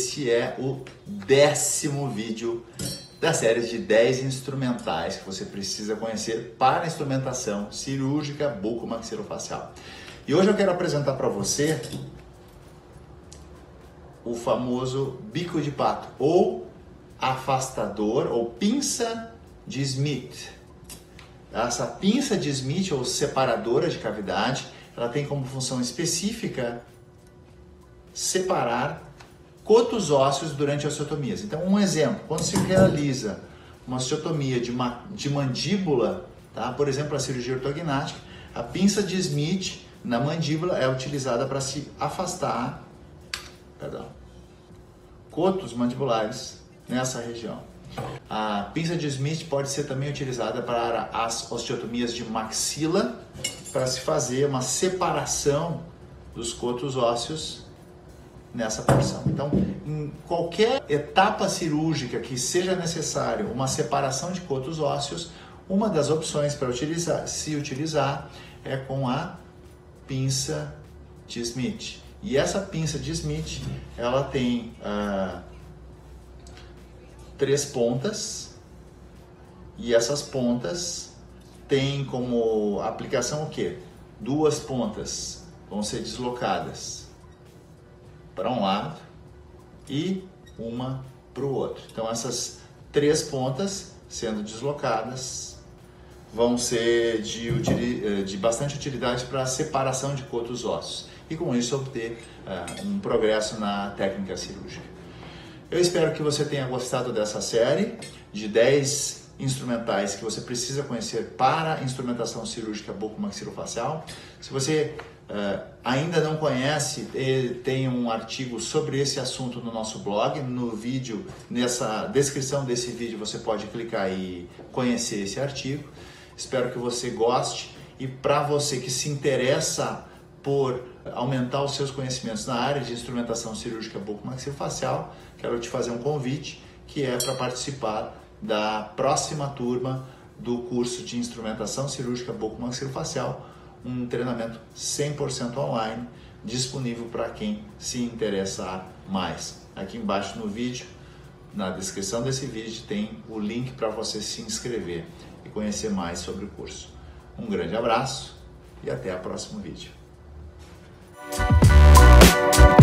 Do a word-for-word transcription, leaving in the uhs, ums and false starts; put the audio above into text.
esse é o décimo vídeo da série de dez instrumentais que você precisa conhecer para instrumentação cirúrgica bucomaxilofacial. E hoje eu quero apresentar para você o famoso bico de pato, ou afastador, ou pinça de Smith. Essa pinça de Smith, ou separadora de cavidade, ela tem como função específica separar cotos ósseos durante osteotomias. Então, um exemplo, quando se realiza uma osteotomia de, ma de mandíbula, tá? Por exemplo, a cirurgia ortognática, a pinça de Smith na mandíbula é utilizada para se afastar perdão, cotos mandibulares nessa região. A pinça de Smith pode ser também utilizada para as osteotomias de maxila, para se fazer uma separação dos cotos ósseos nessa porção. Então, em qualquer etapa cirúrgica que seja necessário uma separação de cotos ósseos, uma das opções para utilizar, se utilizar é com a pinça de Smith. E essa pinça de Smith, ela tem uh, três pontas, e essas pontas têm como aplicação o quê? Duas pontas vão ser deslocadas para um lado e uma para o outro. Então essas três pontas sendo deslocadas vão ser de, de bastante utilidade para a separação de cotos ósseos e com isso obter uh, um progresso na técnica cirúrgica. Eu espero que você tenha gostado dessa série de dez instrumentais que você precisa conhecer para a instrumentação cirúrgica bucomaxilofacial. Se você uh, ainda não conhece, tem um artigo sobre esse assunto no nosso blog. No vídeo, nessa descrição desse vídeo, você pode clicar e conhecer esse artigo. Espero que você goste, e para você que se interessa por aumentar os seus conhecimentos na área de instrumentação cirúrgica bucomaxilofacial, quero te fazer um convite, que é para participar da próxima turma do curso de instrumentação cirúrgica bucomaxilofacial, um treinamento cem por cento online, disponível para quem se interessar mais. Aqui embaixo no vídeo, na descrição desse vídeo, tem o link para você se inscrever e conhecer mais sobre o curso. Um grande abraço e até o próximo vídeo. We'll be right back.